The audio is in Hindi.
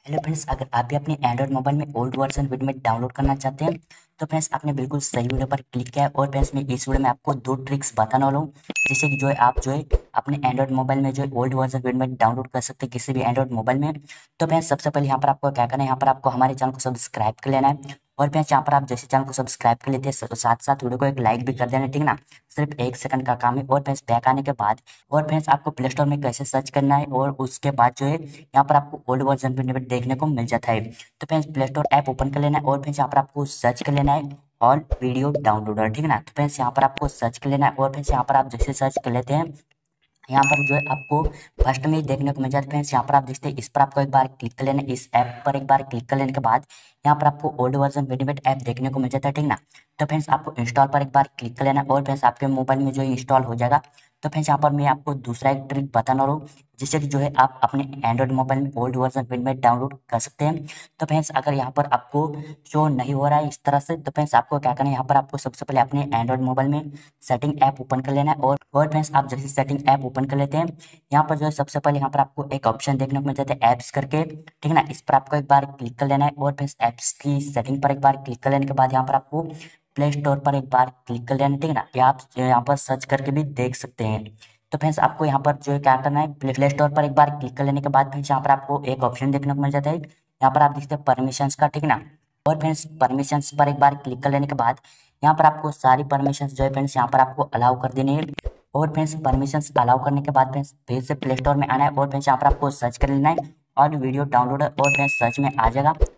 हेलो फ्रेंड्स, अगर आप भी अपने एंड्रॉइड मोबाइल में ओल्ड वर्जन विडमेट डाउनलोड करना चाहते हैं तो फ्रेंड्स आपने बिल्कुल सही वीडियो पर क्लिक किया है। और फ्रेंड्स मैं इस वीडियो में आपको दो ट्रिक्स बताने वाला हूँ जिससे कि जो है आप जो है अपने एंड्रॉइड मोबाइल में जो है ओल्ड वर्जन विडमेट डाउनलोड कर सकते हैं किसी भी एंड्रॉइड मोबाइल में। तो फ्रेंड्स सबसे पहले यहाँ पर आपको क्या करना है, यहाँ पर आपको हमारे चैनल को सब्सक्राइब कर लेना है। और फ्रेंड्स यहाँ पर आप जैसे चैनल को सब्सक्राइब कर लेते हैं साथ साथ वीडियो को एक लाइक भी कर देना, ठीक ना। सिर्फ 1 सेकंड का काम है। और फ्रेंड्स बैक आने के बाद और फ्रेंड्स आपको प्ले स्टोर में कैसे सर्च करना है और उसके बाद जो है यहाँ पर आपको ओल्ड वर्जन विडमेट देखने को मिल जाता है। तो friends Play Store app open कर लेना है और फ्रेंड्स यहाँ पर आपको सर्च कर लेना है ऑल वीडियो डाउनलोडर, ठीक है ना। तो फ्रेंड्स यहाँ पर आपको सर्च कर लेना है और फ्रेंड्स यहाँ पर आप जैसे सर्च कर लेते हैं यहाँ पर जो है आपको फर्स्ट में ही देखने को मिल जाता है। फ्रेंड्स यहाँ पर आप देखते हैं, इस पर आपको एक बार क्लिक कर लेना है। इस ऐप पर एक बार क्लिक कर लेने के बाद यहाँ पर आपको ओल्ड वर्जन विडमेट ऐप देखने को मिल जाता है, ठीक ना। तो फ्रेंड्स आपको इंस्टॉल पर एक बार क्लिक कर लेना है और फ्रेंड्स आपके मोबाइल में जो इंस्टॉल हो जाएगा। तो फ्रेंड्स यहाँ पर मैं आपको दूसरा एक ट्रिक बताना रहा हूँ जिससे कि जो है आप अपने एंड्रॉइड मोबाइल में ओल्ड वर्जन विडमेट डाउनलोड कर सकते हैं। तो फ्रेंड्स अगर यहाँ पर आपको शो नहीं हो रहा है इस तरह से, तो फ्रेंड्स आपको क्या करना है, यहाँ पर आपको सबसे पहले अपने एंड्रॉइड मोबाइल में सेटिंग ऐप ओपन कर लेना है। और फ्रेंड्स आप जैसे सेटिंग ऐप ओपन कर लेते हैं यहाँ पर जो है सबसे पहले यहाँ पर आपको एक ऑप्शन देखने को मिल जाता है ऐप्स करके, ठीक है ना। इस पर आपको एक बार क्लिक कर लेना है और फिर ऐप्स की सेटिंग पर एक बार क्लिक कर लेने के बाद यहाँ पर आपको प्ले स्टोर पर एक बार क्लिक कर लेना है, ठीक है ना। या आप यहाँ पर सर्च करके भी देख सकते हैं। तो फ्रेंड्स आपको यहाँ पर जो है क्या करना है, प्ले स्टोर पर एक बार क्लिक कर लेने के बाद फ्रेंड्स यहाँ पर आपको एक ऑप्शन देखने को मिल जाता है, यहाँ पर आप देखते हैं परमिशंस का, ठीक ना। और फ्रेंड्स परमिशंस पर एक बार क्लिक कर लेने के बाद यहाँ पर आपको सारी परमिशंस जो है फ्रेंड्स यहाँ पर आपको अलाउ कर देनी है। और फ्रेंड्स परमिशंस अलाउ करने के बाद फ्रेंड्स फिर से प्ले स्टोर में आना है और फ्रेंड्स यहाँ पर आपको सर्च कर लेना है और वीडियो डाउनलोड और फ्रेंड्स सर्च में आ जाएगा।